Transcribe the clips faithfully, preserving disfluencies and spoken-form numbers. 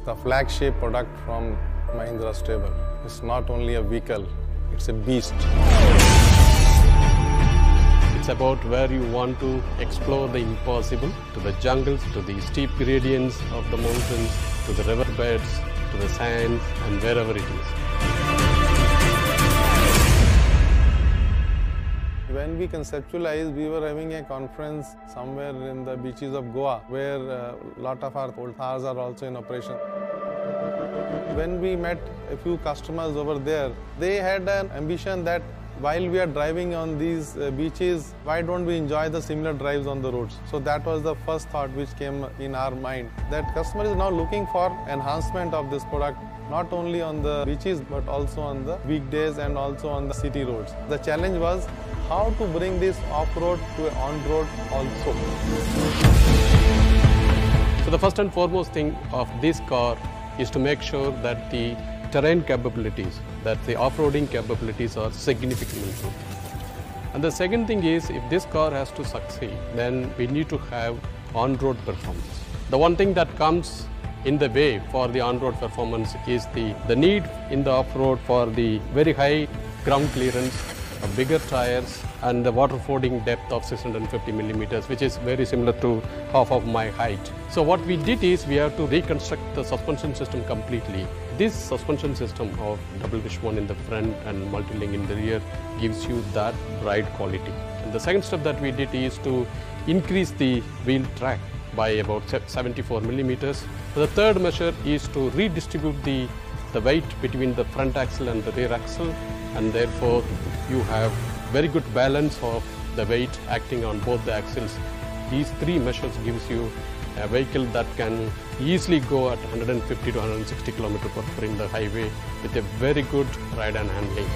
the flagship product from Mahindra Stable. It's not only a vehicle, it's a beast. It's about where you want to explore the impossible, to the jungles, to the steep gradients of the mountains, to the riverbeds, to the sands, and wherever it is. When we conceptualized, we were having a conference somewhere in the beaches of Goa, where a lot of our old Thars are also in operation. When we met a few customers over there, they had an ambition that while we are driving on these uh, beaches, why don't we enjoy the similar drives on the roads? So that was the first thought which came in our mind, that customer is now looking for enhancement of this product, not only on the beaches but also on the weekdays and also on the city roads. The challenge was how to bring this off-road to on-road also. So the first and foremost thing of this car is to make sure that the terrain capabilities, that the off-roading capabilities are significantly improved. And the second thing is, if this car has to succeed, then we need to have on-road performance. The one thing that comes in the way for the on-road performance is the, the need in the off-road for the very high ground clearance, bigger tires, and the water fording depth of six hundred fifty millimeters, which is very similar to half of my height. So what we did is we have to reconstruct the suspension system completely. This suspension system of double wishbone in the front and multi-link in the rear gives you that ride quality. And the second step that we did is to increase the wheel track by about seventy-four millimeters. The third measure is to redistribute the, the weight between the front axle and the rear axle, and therefore you have very good balance of the weight acting on both the axles. These three measures gives you a vehicle that can easily go at one hundred fifty to one hundred sixty kilometers per hour in the highway with a very good ride and handling.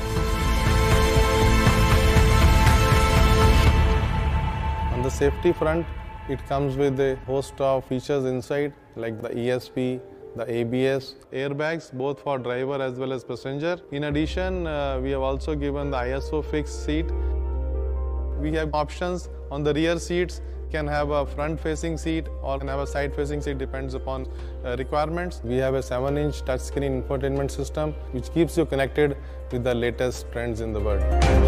On the safety front, it comes with a host of features inside, like the E S P, the A B S, airbags both for driver as well as passenger. In addition, uh, we have also given the ISOFIX seat. We have options on the rear seats, can have a front-facing seat or can have a side-facing seat, depends upon uh, requirements. We have a seven inch touchscreen infotainment system which keeps you connected with the latest trends in the world.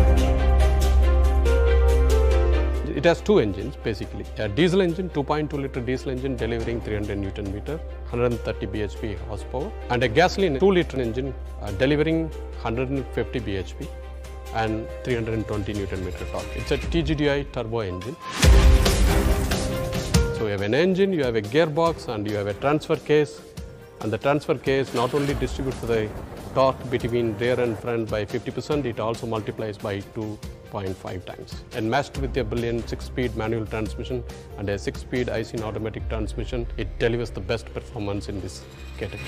It has two engines basically. A diesel engine, two point two liter diesel engine delivering three hundred newton meter, one hundred thirty B H P horsepower, and a gasoline two liter engine uh, delivering one hundred fifty B H P and three hundred twenty newton meter torque. It's a T G D I turbo engine. So you have an engine, you have a gearbox, and you have a transfer case. And the transfer case not only distributes the torque between rear and front by fifty percent, it also multiplies by two point five times. And matched with a brilliant six-speed manual transmission and a six-speed I C automatic transmission, it delivers the best performance in this category.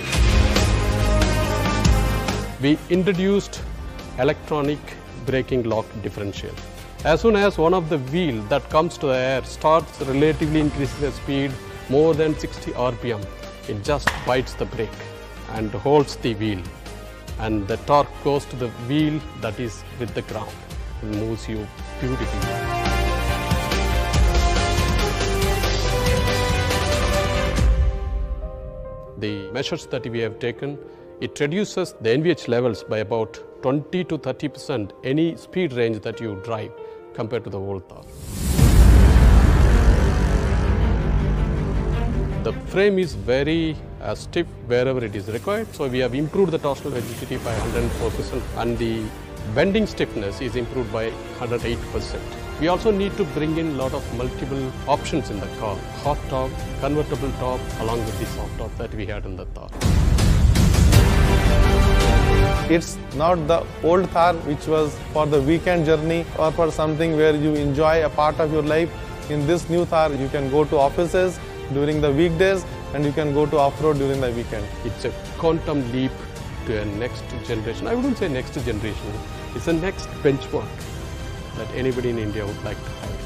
We introduced electronic braking lock differential. As soon as one of the wheel that comes to the air starts relatively increasing the speed more than sixty R P M, it just bites the brake and holds the wheel, and the torque goes to the wheel that is with the ground. It moves you beautifully. The measures that we have taken, it reduces the N V H levels by about twenty to thirty percent any speed range that you drive compared to the old Thar. The frame is very uh, stiff wherever it is required, so we have improved the torsional rigidity by one hundred four percent, and the bending stiffness is improved by one hundred eight percent. We also need to bring in a lot of multiple options in the car: hot top, convertible top, along with the soft top that we had in the Thar. It's not the old Thar which was for the weekend journey or for something where you enjoy a part of your life. In this new Thar, you can go to offices during the weekdays and you can go to off-road during the weekend. It's a quantum leap to a next generation. I wouldn't say next generation, it's the next benchmark that anybody in India would like to have.